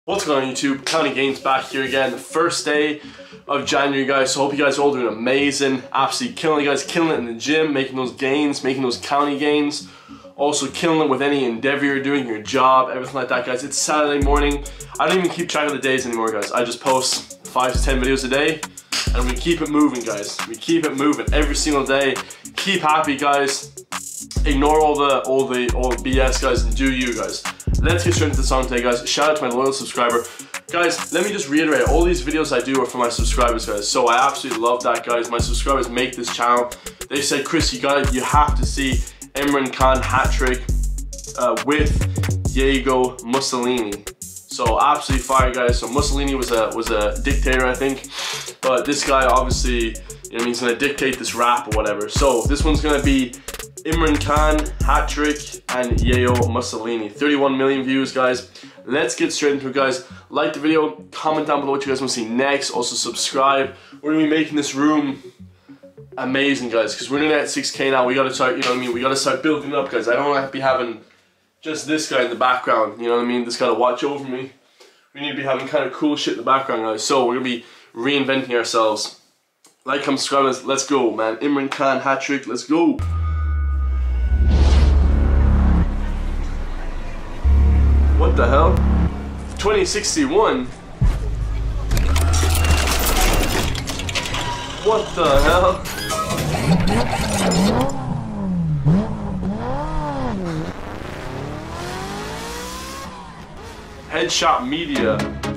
What's going on YouTube? County Games back here again. The first day of January, guys. So hope you guys are all doing amazing. Absolutely killing it, guys. Killing it in the gym, making those gains, making those county gains. Also killing it with any endeavor you're doing, your job, everything like that, guys. It's Saturday morning. I don't even keep track of the days anymore, guys. I just post 5 to 10 videos a day. And we keep it moving, guys. We keep it moving every single day. Keep happy, guys. Ignore all the BS, guys, and do you, guys. Let's get straight into the song today, guys. Shout out to my loyal subscriber. Guys, let me just reiterate, all these videos I do are for my subscribers, guys. So I absolutely love that, guys. My subscribers make this channel. They said, Chris, you have to see Imran Khan Hattrick with Yaygo Musalini. So absolutely fire, guys. So Musalini was a dictator, I think. But this guy obviously, you know, he's gonna dictate this rap or whatever. So this one's gonna be Imran Khan, Hattrick, and Yaygo Musalini. 31 million views, guys. Let's get straight into it, guys. Like the video, comment down below what you guys want to see next. Also subscribe. We're gonna be making this room amazing, guys, because we're nearly at 6K now. We gotta start, you know what I mean? We gotta start building it up, guys. I don't want to be having just this guy in the background, you know what I mean? This guy to watch over me. We need to be having kind of cool shit in the background, guys. So we're gonna be reinventing ourselves. Like, comment, subscribe, let's go, man. Imran Khan Hattrick, let's go. What the hell? 2061? What the hell? Headshot Media.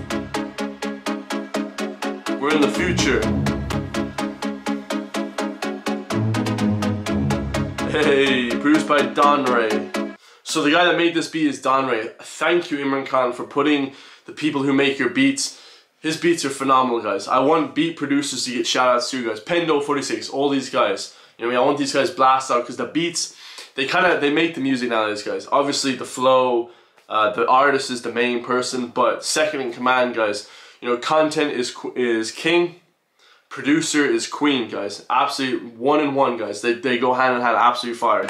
We're in the future. Hey, produced by Don Ray. So the guy that made this beat is Don Ray. Thank you, Imran Khan, for putting the people who make your beats. His beats are phenomenal, guys. I want beat producers to get shout outs to, guys. Pendo46, all these guys. You know what I mean? I want these guys blasted out because the beats, they make the music nowadays, guys. Obviously the flow, the artist is the main person, but second in command, guys. You know, content is king, producer is queen, guys. Absolutely one in one, guys. They go hand in hand, absolutely fire.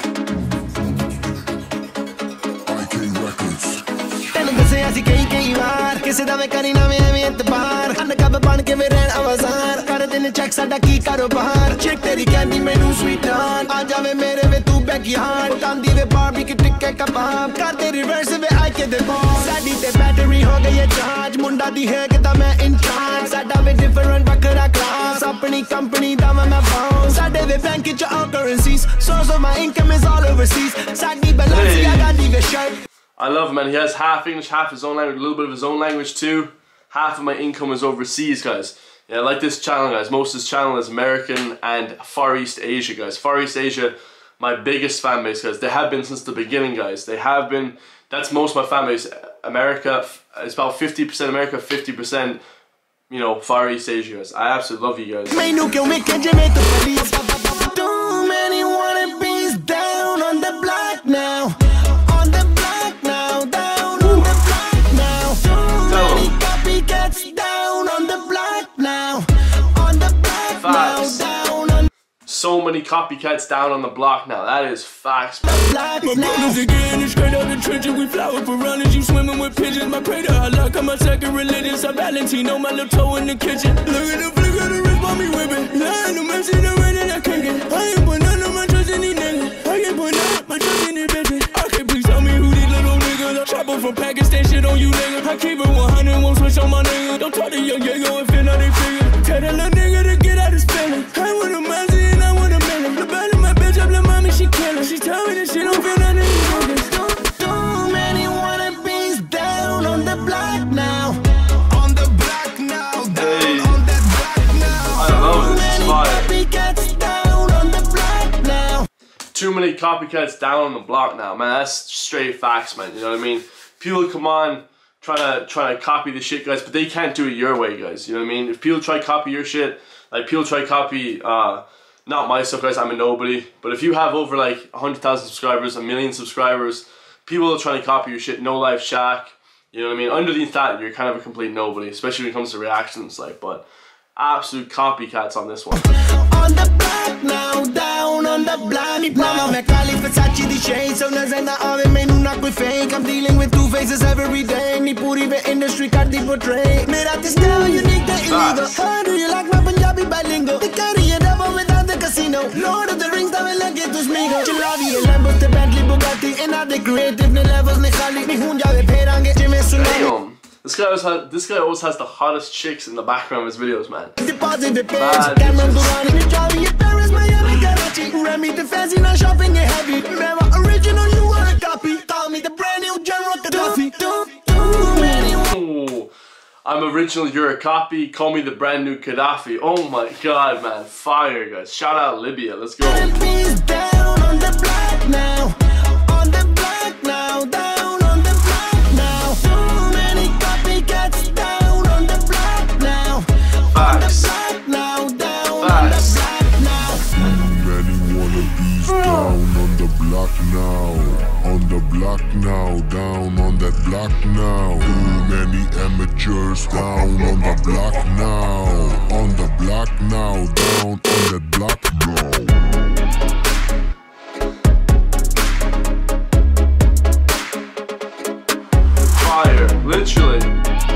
ਕਿਸੇ ਦਾ ਮੈਂ ਕਰੀ ਨਾ ਮੈਂ ਇਤਬਾਰ ਅਨਕਬ ਬਣ ਕੇ ਮੇਰੇ ਆਵਾਜ਼ਾਰ ਕਰ ਦਿਨ check ਸਾਡਾ ਕੀ ਕਾਰੋਬਾਰ ਚੈੱਕ ਤੇਰੀ ਕਹਿੰਦੀ ਮੈਨੂੰ ਸਵੀਟਨ ਆ ਜਾਵੇ ਮੇਰੇ ਵੇ ਤੂੰ ਬੈਕਯਾਰਡ ਤਾਂਦੀ ਵੇ ਬਾਰਬੀਕਿਊ ਟਿੱਕੇ ਕਬਾਬ ਕਰਦੇ ਰਿਵਰਸ ਵੇ ਆਈ ਕੇ ਦੇ ਬੋਲ ਸਾਡੀ ਤੇ ਬੈਟਰੀ ਹੋ ਗਈ ਹੈ ਚਾਰਜ ਮੁੰਡਾ ਦੀ ਹੈ ਕਿ ਤਾਂ ਮੈਂ ਇਨਚਾਰਜ ਸਾਡਾ ਵੇ ਡਿਫਰੈਂਟ ਵੱਖਰਾ ਕਲਾਸ ਆਪਣੀ ਕੰਪਨੀ ਦਾ ਮੈਂ ਬਾਉਂਸ ਸਾਡੇ ਵੇ ਬੈਂਕ ਚ all currencies source of my income is all overseas ਸਾਡੀ ਬੈਲੈਂਸ ਆ ਗਾਡੀ ਵੇ shirt I love him, man. He has half English, half his own language, a little bit of his own language too. Half of my income is overseas, guys. Yeah, I like this channel, guys. Most of this channel is American and Far East Asia, guys. Far East Asia, my biggest fan base, guys. They have been since the beginning, guys. They have been. That's most of my fan base. America, it's about 50% America, 50%, you know, Far East Asia, guys. I absolutely love you guys. Too many wannabes down on the block now. So many copycats down on the block now. That is facts, man. My brothers again, it's straight out the trenches. We flower for runners, you swimming with pigeons. My pray to Allah, I'm my second religion. So Valentino, my little toe in the kitchen. Look at the flick of the wrist, while me whipping. Lying to mercy, the rain that I can't get. I ain't put none of my trust in these niggas. I can't put none of my trust in these bitches. I can't please tell me who these little niggas are. Chopper from Pakistan, shit on you niggas. I keep it 100, won't switch on my niggas. Don't talk to young Yaygo and feel how they figure. Tell that little nigga to get out his feelings. I want a Mazzy and I want a million. The bad in my bitch up, little mommy, she killing. She tell me that she don't feel nothing. Too many wannabes down on the block now. On the block now, down on that block now. I love it, it's fire. Copycats down on the block now. Too many copycats down on the block now, man. That's straight facts, man. You know what I mean? People come on trying to copy the shit, guys, but they can't do it your way, guys. You know what I mean? If people try to copy your shit, like people try to copy not my stuff, guys, I'm a nobody, but if you have over like 100,000 subscribers, 1 million subscribers, people are trying to copy your shit. No Life Shack, you know what I mean? Underneath that, you're kind of a complete nobody, especially when it comes to reactions, like, but absolute copycats on this one. On the block now, down on the block now. मैं काली Versace दी shade, so नजर ना आवे मैनू ना कोई fake. I'm dealing with two faces every day. नी पूरी वे industry कर दी portray. मेरा this style unique ते illegal. How do you like my Punjabi bilingual? They carry it over without the casino. Lord of the Rings, तवे लगे तुझ मिगो. चलावी ये Lambo ते Bentley Bugatti. इना दे creative ने levels ने खाली. नी हुन जावे फेरांगे जिमें tsunami. This guy always has the hottest chicks in the background of his videos, man. Deposit the page, Cameron Durrani, Charlie, Paris, Miami, Karachi. Remy the fancy, not shopping it heavy. Remember original, you want a copy. Call me the brand new General Gaddafi. Ooh, I'm original, you're a copy. Call me the brand new Gaddafi. Oh my god, man, fire, guys. Shout out Libya. Let's go. Down on the block now. On the block now. Down on the block now. Too many copycats down on the block now. On the block now. Down on the block now. Many wannabes down on the block now. On the block now. Down on that block now. Too many amateurs down on the block now. On the block now. Down on that block now. Literally.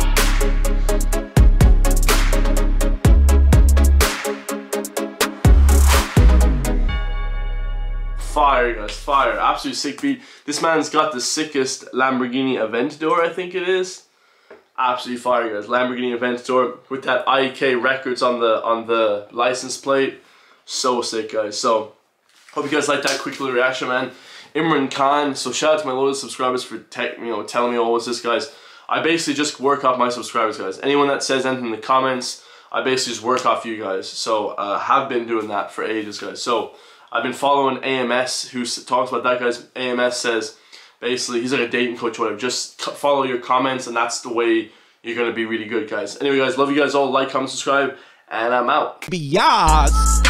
Fire, guys, fire. Absolutely sick beat. This man's got the sickest Lamborghini Aventador, I think it is. Absolutely fire, guys. Lamborghini Aventador with that IK records on the license plate. So sick, guys. So hope you guys like that quick little reaction, man. Imran Khan. So shout out to my loyal subscribers for telling me always this, guys. I basically just work off my subscribers, guys. Anyone that says anything in the comments, I basically just work off you guys. So have been doing that for ages, guys. So I've been following AMS, who talks about that, guys. AMS says basically he's like a dating coach or whatever. Just follow your comments, and that's the way you're gonna be really good, guys. Anyway, guys, love you guys all. Like, comment, subscribe, and I'm out. Biatch.